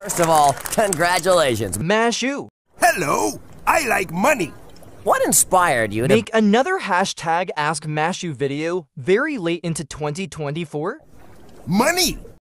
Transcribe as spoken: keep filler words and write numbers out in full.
First of all, congratulations. Mashu, Hello, I like money. What inspired you to make another hashtag Ask Mashu video very late into twenty twenty-four? Money.